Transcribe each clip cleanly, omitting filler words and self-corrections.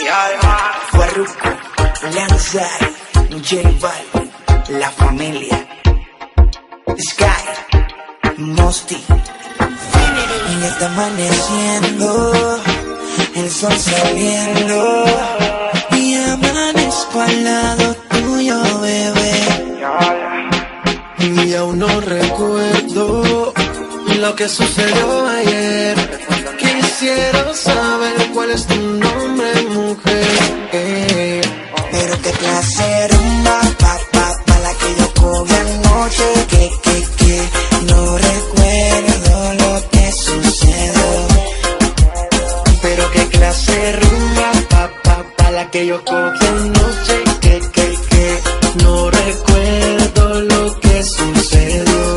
Farruko, Lanzai, J Balvin, La Familia, Sky, Mosty. Y ya está amaneciendo, el sol saliendo, y amanezco al lado tuyo, bebé. Y aún no recuerdo lo que sucedió ayer. Quisiera saber cuál es tu nombre, mujer. Pero qué clase rumba, pa la que yo cogí anoche. Que no recuerdo lo que sucedió. Pero qué clase rumba, pa la que yo cogí anoche. Que no recuerdo lo que sucedió.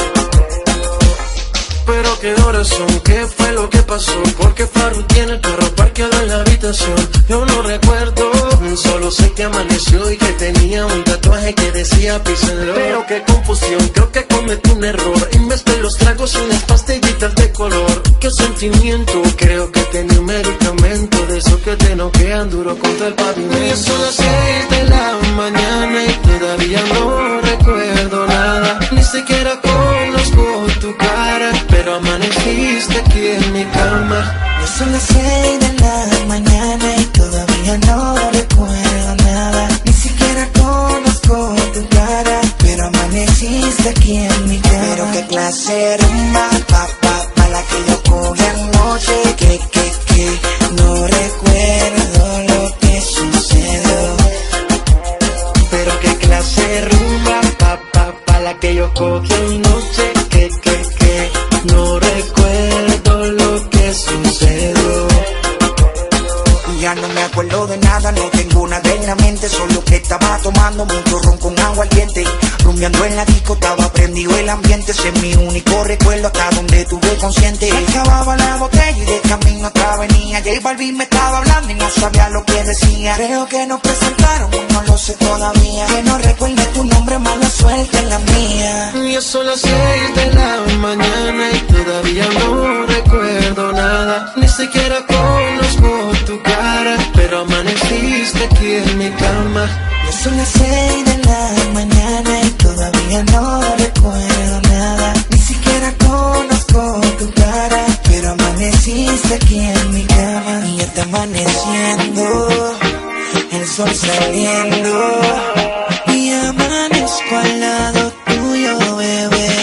Pero qué horas son, qué fue lo que pasó. Porque Farruko tiene el carro parqueado en la habitación. Yo no recuerdo, solo sé que amaneció y que tenía un tatuaje que decía Peace and Love. Pero qué confusión, creo que cometí un error. En vez de los tragos unas pastillitas de color. Qué sentimiento, creo que tenía un medicamento de esos que te noquean duro contra el pavimento. Y son las 6 de la mañana y todavía no recuerdo nada. Ni siquiera conozco tu cara, pero amaneciste aquí en mi cama. Ya son las 6 de la mañana y todavía no recuerdo nada. Ni siquiera conozco tu cara, pero amaneciste aquí en mi cama. Pero qué clase rumba, pa la que yo cogí anoche. Que no recuerdo lo que sucedió. Pero qué clase rumba, pa la que yo cogí anoche. Que no recuerdo lo que sucedió. Ya no me acuerdo de nada, no tengo nada en la mente. Solo que estaba tomando mucho ron con agua al diente. Rumbeando en la disco, estaba prendido el ambiente. Ese es mi único recuerdo hasta donde estuve consciente. Acababa la botella y de camino atrás venía J Balvin, me estaba hablando y no sabía lo que decía. Creo que nos presentaron, no lo sé todavía. Que no recuerde tu nombre, mala suerte en la mía. Ya son las 6 de la mañana y todavía no recuerdo nada. Ni siquiera conozco tu cara, pero amaneciste aquí en mi cama. Ya son las 6 de la mañana y todavía no recuerdo nada. Ni siquiera conozco tu cara, pero amaneciste aquí en mi cama. Y ya está amaneciendo, el sol saliendo, y amanezco al lado tuyo, bebé.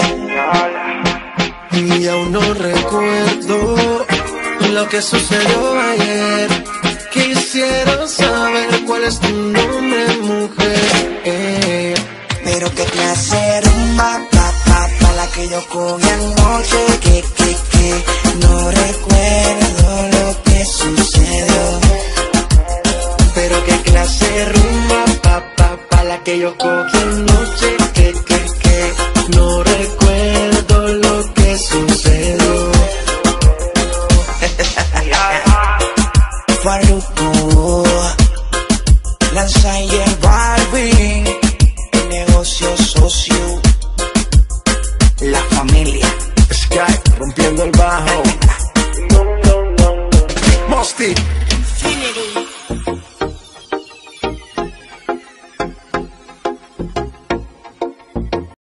Y aún no recuerdo lo que sucedió ayer. Quisiera saber cuál es tu nombre, mujer. Pero qué clase rumba, pa la que yo cogí anoche. Que no recuerdo lo que sucedió. Pero qué clase rumba, pa la que yo cogí anoche. Que no recuerdo lo que sucedió. Farruko, Lanzai, J Balvin, el negocio socio, La Familia.